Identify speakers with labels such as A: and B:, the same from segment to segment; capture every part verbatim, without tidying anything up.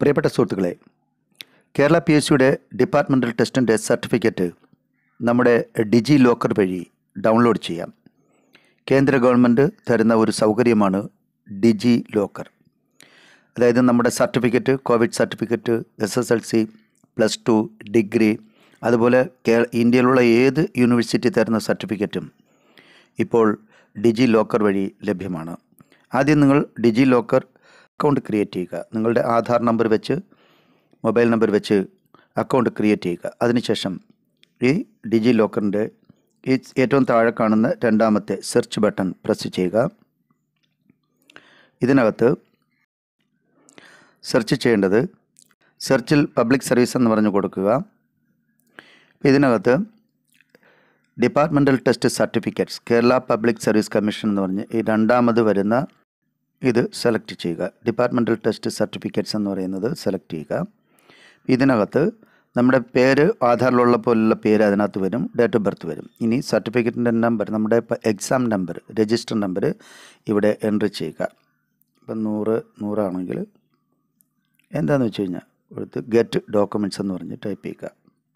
A: പ്രിയപ്പെട്ട സുഹൃത്തുക്കളെ, Kerala P S സിയുടെ ഡിപ്പാർട്ട്മെൻറ്റൽ ടെസ്റ്റിൻ്റെ സർട്ടിഫിക്കറ്റ് നമ്മുടെ ഡിജി ലോക്കർ വഴി ഡൗൺലോഡ് ചെയ്യാം. കേന്ദ്ര ഗവൺമെൻറ് തരുന്ന ഒരു സൗകര്യമാണ് ഡിജി ലോക്കർ. അതായത് നമ്മുടെ certificate, covid certificate, S S L C, plus two, degree, അതുപോലെ കേ ഇന്ത്യയിലുള്ള ഏത് യൂണിവേഴ്സിറ്റി തരുന്ന സർട്ടിഫിക്കറ്റും ഇപ്പോൾ ഡിജി ലോക്കർ വഴി ലഭ്യമാണ്. ആദ്യം നിങ്ങൾ ഡിജി ലോക്കർ അക്കൗണ്ട് ക്രിയേറ്റ് ചെയ്യുക. നിങ്ങളുടെ ആധാർ നമ്പർ വെച്ച്, മൊബൈൽ നമ്പർ വെച്ച് അക്കൗണ്ട് ക്രിയേറ്റ് ചെയ്യുക. അതിനുശേഷം ഈ ഡിജി ലോക്കറിൻ്റെ ഈ ഏറ്റവും താഴെ കാണുന്ന രണ്ടാമത്തെ സെർച്ച് ബട്ടൺ പ്രസ് ചെയ്യുക. ഇതിനകത്ത് സെർച്ച് ചെയ്യേണ്ടത് സെർച്ചിൽ പബ്ലിക് സർവീസ് എന്ന് പറഞ്ഞു കൊടുക്കുക. ഇതിനകത്ത് departmental test certificates, Kerala Public Service Commission എന്ന് പറഞ്ഞ് ഈ രണ്ടാമത് വരുന്ന ഇത് സെലക്ട് ചെയ്യുക. ഡിപ്പാർട്ട്മെൻറ്റൽ ടെസ്റ്റ് സർട്ടിഫിക്കറ്റ്സ് എന്ന് പറയുന്നത് സെലക്ട് ചെയ്യുക. ഇതിനകത്ത് നമ്മുടെ പേര്, ആധാറിലുള്ള പോലുള്ള പേര് അതിനകത്ത് വരും, ഡേറ്റ് ഓഫ് ബർത്ത് വരും. ഇനി സർട്ടിഫിക്കറ്റിൻ്റെ നമ്പർ, നമ്മുടെ ഇപ്പോൾ എക്സാം നമ്പർ, രജിസ്റ്റർ നമ്പർ ഇവിടെ എൻട്രി ചെയ്യുക. ഇപ്പം നൂറ് നൂറാണെങ്കിൽ എന്താണെന്ന് വെച്ച് കഴിഞ്ഞാൽ എടുത്ത് ഗെറ്റ് ഡോക്യുമെൻറ്റ്സ് എന്ന് പറഞ്ഞ് ടൈപ്പ് ചെയ്യുക.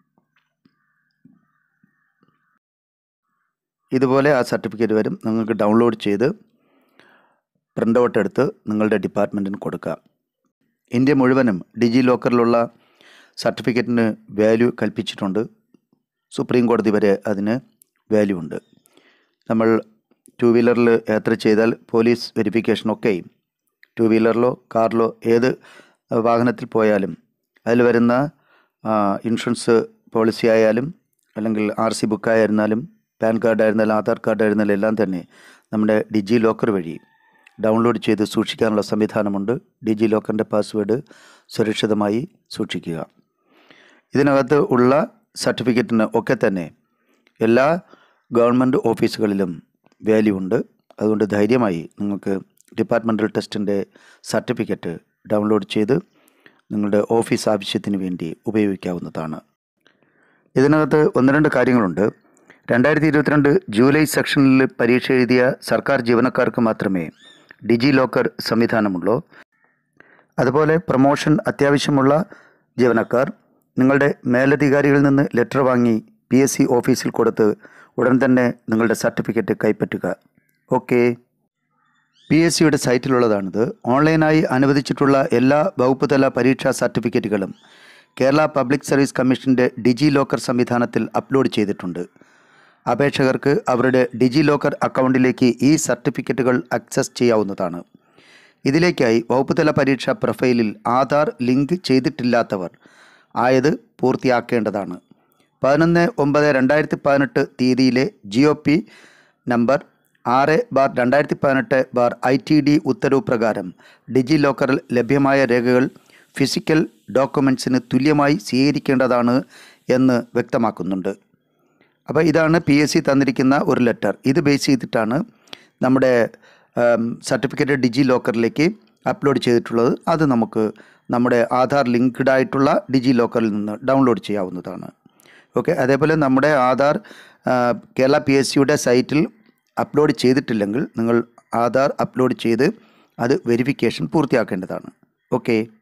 A: ഇതുപോലെ ആ സർട്ടിഫിക്കറ്റ് വരും. നിങ്ങൾക്ക് ഡൗൺലോഡ് ചെയ്ത് പ്രിൻ്റ് ഔട്ട് എടുത്ത് നിങ്ങളുടെ ഡിപ്പാർട്ട്മെൻറ്റിന് കൊടുക്കുക. ഇന്ത്യ മുഴുവനും ഡിജി ലോക്കറിലുള്ള സർട്ടിഫിക്കറ്റിന് വാല്യൂ കൽപ്പിച്ചിട്ടുണ്ട്. സുപ്രീം കോടതി വരെ അതിന് വാല്യൂ ഉണ്ട്. നമ്മൾ ടു വീലറിൽ യാത്ര ചെയ്താൽ പോലീസ് വെരിഫിക്കേഷനൊക്കെയും ടു വീലറിലോ കാറിലോ ഏത് വാഹനത്തിൽ പോയാലും അതിൽ വരുന്ന ഇൻഷുറൻസ് പോളിസി ആയാലും അല്ലെങ്കിൽ ആർ സി ബുക്കായിരുന്നാലും പാൻ കാർഡായിരുന്നാലും ആധാർ കാർഡായിരുന്നാലും എല്ലാം തന്നെ നമ്മുടെ ഡിജി ലോക്കർ വഴി ഡൗൺലോഡ് ചെയ്ത് സൂക്ഷിക്കാനുള്ള സംവിധാനമുണ്ട്. ഡിജി ലോക്കറിൻ്റെ പാസ്വേഡ് സുരക്ഷിതമായി സൂക്ഷിക്കുക. ഇതിനകത്ത് ഉള്ള സർട്ടിഫിക്കറ്റിന് ഒക്കെ തന്നെ എല്ലാ ഗവൺമെൻറ് ഓഫീസുകളിലും വാല്യൂ ഉണ്ട്. അതുകൊണ്ട് ധൈര്യമായി നിങ്ങൾക്ക് ഡിപ്പാർട്ട്മെൻറ്റൽ ടെസ്റ്റിൻ്റെ സർട്ടിഫിക്കറ്റ് ഡൗൺലോഡ് ചെയ്ത് നിങ്ങളുടെ ഓഫീസ് ആവശ്യത്തിന് വേണ്ടി ഉപയോഗിക്കാവുന്നതാണ്. ഇതിനകത്ത് ഒന്ന് രണ്ട് കാര്യങ്ങളുണ്ട്. രണ്ടായിരത്തി ഇരുപത്തിരണ്ട് ജൂലൈ സെക്ഷനിൽ പരീക്ഷ എഴുതിയ സർക്കാർ ജീവനക്കാർക്ക് മാത്രമേ ഡിജി ലോക്കർ സംവിധാനമുള്ളൂ. അതുപോലെ പ്രൊമോഷൻ അത്യാവശ്യമുള്ള ജീവനക്കാർ നിങ്ങളുടെ മേലധികാരികളിൽ നിന്ന് ലെറ്റർ വാങ്ങി പി എസ് സി ഓഫീസിൽ കൊടുത്ത് ഉടൻ തന്നെ നിങ്ങളുടെ സർട്ടിഫിക്കറ്റ് കൈപ്പറ്റുക. ഓക്കെ, പി എസ് സിയുടെ സൈറ്റിലുള്ളതാണിത്. ഓൺലൈനായി അനുവദിച്ചിട്ടുള്ള എല്ലാ വകുപ്പ് തല പരീക്ഷാ സർട്ടിഫിക്കറ്റുകളും കേരള പബ്ലിക് സർവീസ് കമ്മീഷൻ്റെ ഡിജി ലോക്കർ സംവിധാനത്തിൽ അപ്ലോഡ് ചെയ്തിട്ടുണ്ട്. അപേക്ഷകർക്ക് അവരുടെ ഡിജി ലോക്കർ അക്കൗണ്ടിലേക്ക് ഈ സർട്ടിഫിക്കറ്റുകൾ ആക്സസ് ചെയ്യാവുന്നതാണ്. ഇതിലേക്കായി വകുപ്പ് തല പരീക്ഷാ പ്രൊഫൈലിൽ ആധാർ ലിങ്ക് ചെയ്തിട്ടില്ലാത്തവർ ആയത് പൂർത്തിയാക്കേണ്ടതാണ്. പതിനൊന്ന് ഒമ്പത് രണ്ടായിരത്തി പതിനെട്ട് തീയതിയിലെ ജി ഒ പി നമ്പർ ആറ് ബാർ രണ്ടായിരത്തി പതിനെട്ട് ബാർ ഐ ടി ഡി ഉത്തരവ് പ്രകാരം ഡിജി ലോക്കറിൽ ലഭ്യമായ രേഖകൾ ഫിസിക്കൽ ഡോക്യുമെൻറ്റ്സിന് തുല്യമായി സ്വീകരിക്കേണ്ടതാണ് എന്ന് വ്യക്തമാക്കുന്നുണ്ട്. അപ്പോൾ ഇതാണ് പി എസ് സി തന്നിരിക്കുന്ന ഒരു ലെറ്റർ. ഇത് ബേസ് ചെയ്തിട്ടാണ് നമ്മുടെ സർട്ടിഫിക്കറ്റ് ഡിജി ലോക്കറിലേക്ക് അപ്ലോഡ് ചെയ്തിട്ടുള്ളത്. അത് നമുക്ക് നമ്മുടെ ആധാർ ലിങ്ക്ഡ് ആയിട്ടുള്ള ഡിജി ലോക്കറിൽ നിന്ന് ഡൗൺലോഡ് ചെയ്യാവുന്നതാണ്. ഓക്കെ, അതേപോലെ നമ്മുടെ ആധാർ കേരള പി എസ് സിയുടെ സൈറ്റിൽ അപ്ലോഡ് ചെയ്തിട്ടില്ലെങ്കിൽ നിങ്ങൾ ആധാർ അപ്ലോഡ് ചെയ്ത് അത് വെരിഫിക്കേഷൻ പൂർത്തിയാക്കേണ്ടതാണ്. ഓക്കെ.